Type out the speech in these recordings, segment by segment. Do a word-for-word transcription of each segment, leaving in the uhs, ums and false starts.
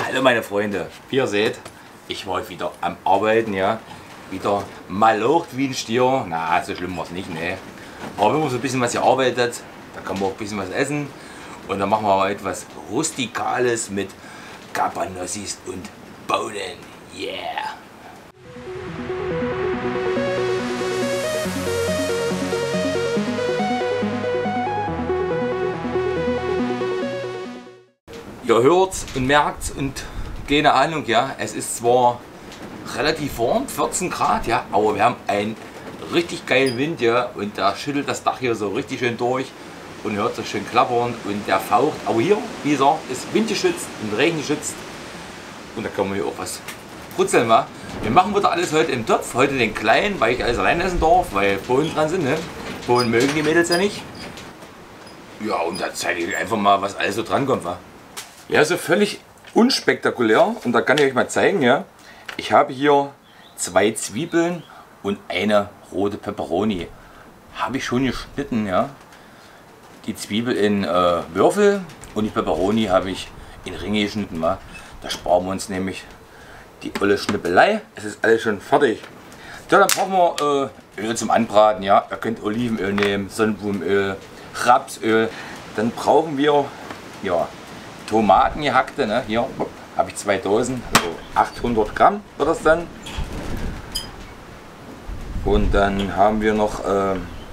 Hallo meine Freunde, wie ihr seht, ich war heute wieder am Arbeiten, ja, wieder malocht wie ein Stier. Na, so schlimm war es nicht, ne. Aber wenn man so ein bisschen was hier arbeitet, da kann man auch ein bisschen was essen. Und dann machen wir aber etwas Rustikales mit Cabanossis und Bohnen. Yeah! Ihr hört und merkt und keine Ahnung, ja, es ist zwar relativ warm, vierzehn Grad, ja, aber wir haben einen richtig geilen Wind, ja, und der schüttelt das Dach hier so richtig schön durch und ihr hört es schön klappern und der faucht. Aber hier, wie gesagt, ist windgeschützt und regengeschützt und da kann man hier auch was brutzeln, wa? Wir machen wieder alles heute im Topf, heute den kleinen, weil ich alles allein essen darf, weil Bohnen dran sind, ne? Bohnen mögen die Mädels ja nicht. Ja, und da zeige ich euch einfach mal, was alles so dran kommt, wa? Ja, so völlig unspektakulär und da kann ich euch mal zeigen, ja. Ich habe hier zwei Zwiebeln und eine rote Peperoni. Habe ich schon geschnitten, ja. Die Zwiebel in äh, Würfel und die Peperoni habe ich in Ringe geschnitten, wa. Da sparen wir uns nämlich die olle Schnippelei. Es ist alles schon fertig. Ja, dann brauchen wir äh, Öl zum Anbraten, ja. Ihr könnt Olivenöl nehmen, Sonnenblumenöl, Rapsöl. Dann brauchen wir, ja, Tomaten gehackte, ne? Hier habe ich zwei Dosen, also achthundert Gramm wird das dann. Und dann haben wir noch, äh,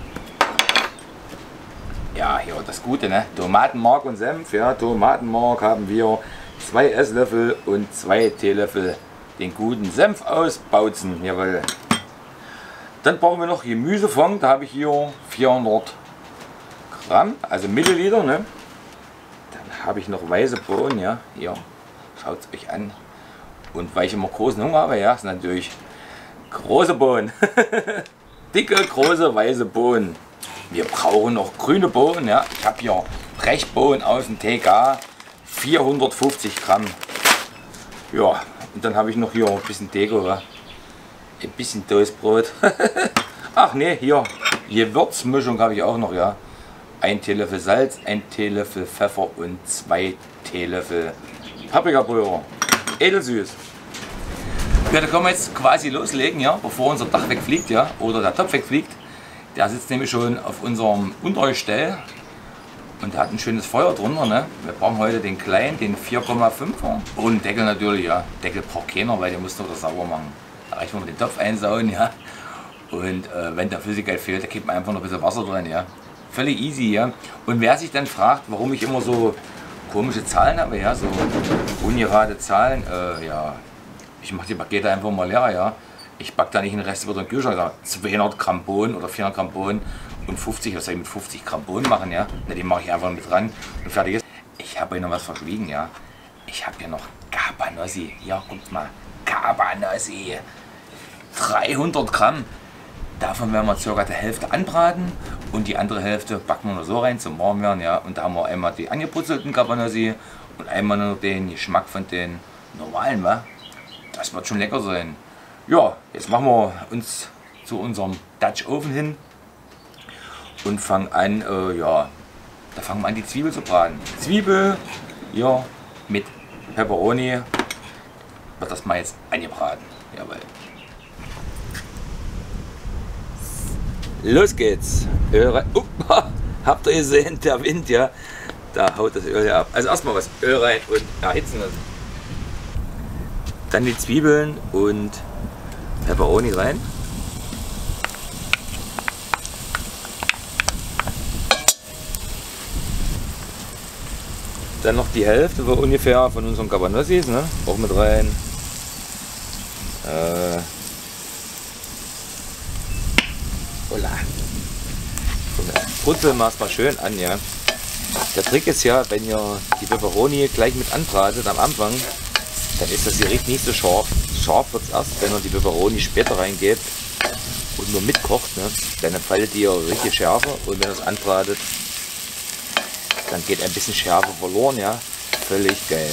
ja, hier das Gute, ne? Tomatenmark und Senf. Ja, Tomatenmark haben wir zwei Esslöffel und zwei Teelöffel den guten Senf ausbautzen. Jawohl. Dann brauchen wir noch Gemüsefond, da habe ich hier vierhundert Gramm, also Milliliter, ne? Habe ich noch weiße Bohnen, ja, hier, schaut es euch an. Und weil ich immer großen Hunger habe, ja, sind natürlich große Bohnen. Dicke, große, weiße Bohnen. Wir brauchen noch grüne Bohnen, ja. Ich habe hier Brechbohnen aus dem T K, vierhundertfünfzig Gramm. Ja, und dann habe ich noch hier ein bisschen Deko, ja. Ein bisschen Toastbrot. Ach ne, hier, Gewürzmischung habe ich auch noch, ja. Ein Teelöffel Salz, ein Teelöffel Pfeffer und zwei Teelöffel Paprikapulver. Edelsüß. Ja, da können wir jetzt quasi loslegen, ja, bevor unser Dach wegfliegt, ja, oder der Topf wegfliegt. Der sitzt nämlich schon auf unserem Untergestell und der hat ein schönes Feuer drunter, ne. Wir brauchen heute den kleinen, den vier Komma fünfer und Deckel natürlich, ja. Deckel braucht keiner, weil den muss doch das sauber machen. Da reicht, wenn wir den Topf einsauen, ja. Und äh, wenn der Flüssigkeit fehlt, da gibt man einfach noch ein bisschen Wasser drin, ja. Völlig easy, ja. Und wer sich dann fragt, warum ich immer so komische Zahlen habe, ja, so ungerade Zahlen, äh, ja, ich mache die Pakete einfach mal leer, ja. Ich backe da nicht den Rest über den Kühlschrank, zweihundert Gramm Bohnen oder vierhundert Gramm Bohnen und fünfzig, was soll ich mit fünfzig Gramm Bohnen machen, ja. Na, die mache ich einfach mit ran und fertig ist. Ich habe euch noch was verschwiegen, ja. Ich habe hier noch Cabanossi, ja, guckt mal, Cabanossi, dreihundert Gramm. Davon werden wir ca. die Hälfte anbraten und die andere Hälfte backen wir nur so rein zum Warmwerden, ja. Und da haben wir einmal die angebrutzelten Cabanossi und einmal nur den Geschmack von den normalen, wa? Das wird schon lecker sein. Ja, jetzt machen wir uns zu unserem Dutch Oven hin und fangen an, äh, ja, da fangen wir an die Zwiebel zu braten. Zwiebel, ja, mit Peperoni wird das mal jetzt angebraten. Jawohl. Los geht's. Öl rein. Uh, habt ihr gesehen, der Wind, ja? Da haut das Öl ja ab. Also erstmal was Öl rein und erhitzen lassen. Dann die Zwiebeln und Peperoni rein. Dann noch die Hälfte ungefähr von unseren Cabanossis, ne? Auch mit rein. Äh, Hola. Brutzeln wir es mal schön an, ja. Der Trick ist ja, wenn ihr die Peperoni gleich mit anbratet am Anfang, dann ist das Gericht nicht so scharf. Scharf wird es erst, wenn ihr die Peperoni später reingeht und nur mitkocht, ne? Dann faltet ihr richtig Schärfe und wenn ihr es anbratet, dann geht ein bisschen Schärfe verloren, ja. Völlig geil.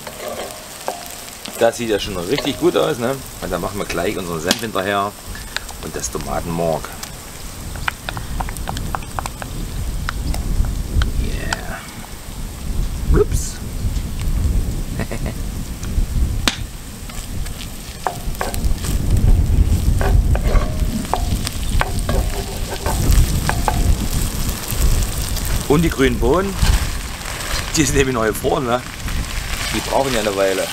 Das sieht ja schon richtig gut aus, ne? Und dann machen wir gleich unseren Senf hinterher. und das Tomatenmark. Yeah. Ups. Und die grünen Bohnen, die sind nämlich neu gefroren, ne? Die brauchen ja eine Weile.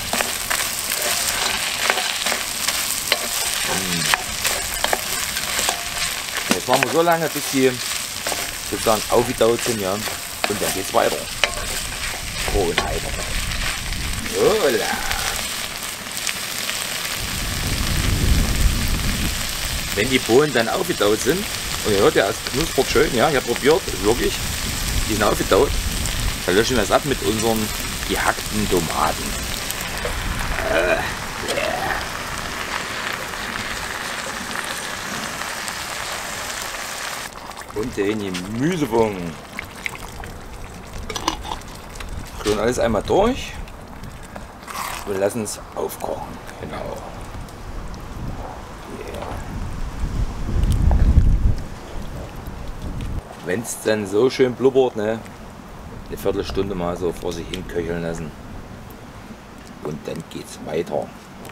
Jetzt machen wir so lange, bis die sozusagen aufgetaut sind, ja. Und dann geht's weiter. Oh, weiter. Hola. Wenn die Bohnen dann aufgetaut sind, und ihr hört ja, es knuspert schön, ja, ich habe probiert, wirklich, die sind aufgetaut, dann löschen wir das ab mit unseren gehackten Tomaten. Äh, yeah. Und den Gemüsefunken. Schon alles einmal durch und lassen es aufkochen. Genau. Wenn es dann so schön blubbert, ne, eine Viertelstunde mal so vor sich hin köcheln lassen. Und dann geht's weiter.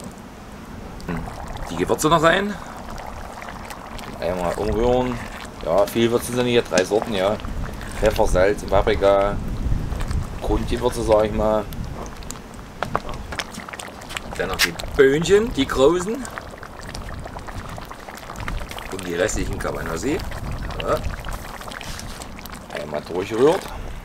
Die Gewürze noch rein. Einmal umrühren. Ja, viel Würze sind hier, drei Sorten, ja. Pfeffer, Salz, Paprika, Grundgewürze, sag ich mal. Dann noch die Böhnchen, die großen. Und die restlichen kann man noch sehen. Ja. Einmal durchrührt.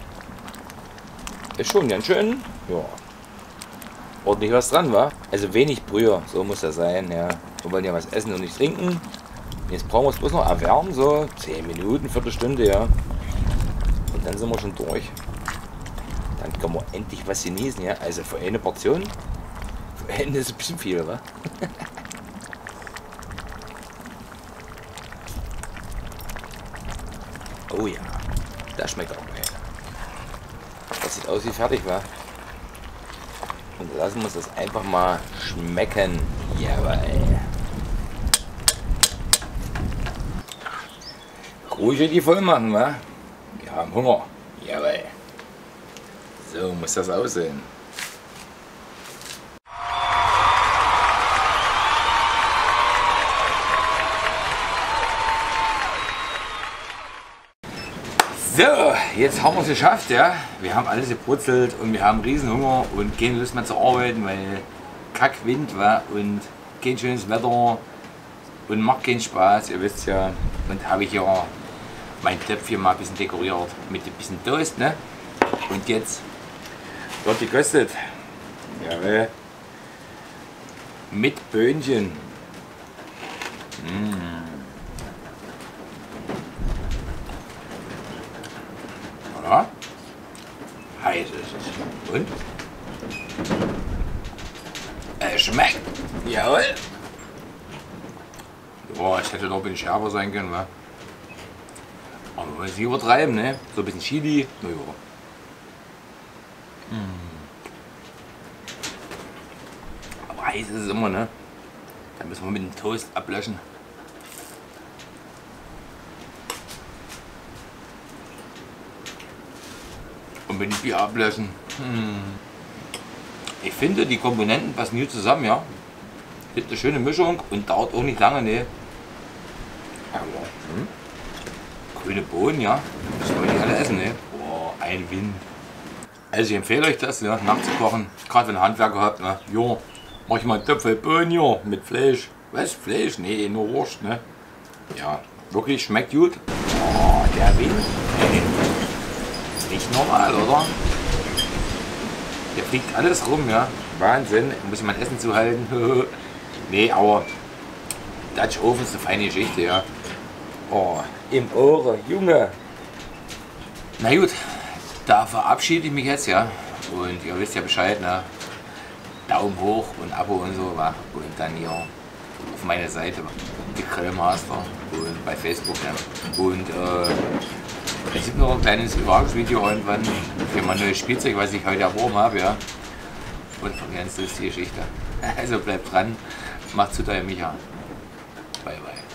Ist schon ganz schön, ja, ordentlich was dran, war. Also wenig Brühe, so muss das sein, ja. Wir wollen ja was essen und nicht trinken. Jetzt brauchen wir es bloß noch erwärmen, so zehn Minuten, Viertelstunde, ja. Und dann sind wir schon durch. Dann können wir endlich was genießen, ja. Also für eine Portion, für eine ist ein bisschen viel, wa? Oh ja, das schmeckt auch geil. Das sieht aus wie fertig, wa? Und lassen wir uns das einfach mal schmecken. Jawohl. Ruhig die voll machen, wa? Wir haben Hunger. Jawohl. So muss das aussehen. So, jetzt haben wir es geschafft, ja. Wir haben alles gebrutzelt und wir haben riesen Hunger und keine Lust mehr zu arbeiten, weil Kackwind war und kein schönes Wetter und macht keinen Spaß, ihr wisst ja. Und habe ich ja mein Töpfchen mal ein bisschen dekoriert mit ein bisschen Toast, ne? Und jetzt wird gekostet. Jawohl. Mit Böhnchen. Mmh. Ja. Heiß ist es. Und? Es schmeckt. Jawohl. Boah, es hätte doch ein bisschen schärfer sein können, wa? Aber man muss nicht übertreiben, ne? So ein bisschen Chili. Na ja. Mm. Aber heiß ist es immer, ne? Da müssen wir mit dem Toast ablöschen. Und mit dem Bier ablöschen. Hm. Ich finde, die Komponenten passen hier zusammen, ja. Gibt eine schöne Mischung und dauert auch nicht lange, ne. Aber, hm. Grüne Bohnen, ja. Das wollen die alle essen, ne. Boah, ein Wind. Also ich empfehle euch das, ja, nachzukochen. Gerade wenn ihr Handwerker habt, ne. Jo, mach ich mal einen Töpfel Bohnen, ja, mit Fleisch. Was? Fleisch? Nee, nur Wurst, ne. Ja, wirklich schmeckt gut. Oh, der Wind. Nicht normal, oder? Der fliegt alles rum, ja. Wahnsinn, muss ich mein Essen zuhalten. Nee, aber Dutch Oven ist eine feine Geschichte, ja. Oh, im Ohr, Junge. Na gut, da verabschiede ich mich jetzt, ja. Und ihr wisst ja Bescheid, ne? Daumen hoch und Abo und so, wa? Und dann hier auf meine Seite, die Grillmaster, und bei Facebook, ja. Und äh, es gibt noch ein kleines Überraschungsvideo irgendwann für mein neues Spielzeug, was ich heute erworben habe, ja. Und eine ganz lustige Geschichte. Also bleibt dran, macht's gut, euer Micha. Bye bye.